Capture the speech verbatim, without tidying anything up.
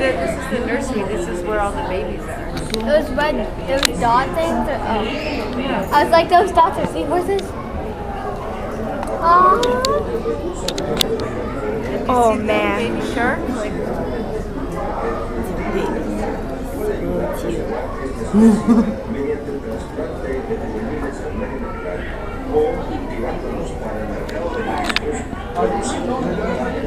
this is the nursery. This is where all the babies are. Those red, those dot things. Are, oh. I was like, those dots are seahorses. Aww. Oh man. Baby shark. Like, o directándonos para el mercado de mariscos,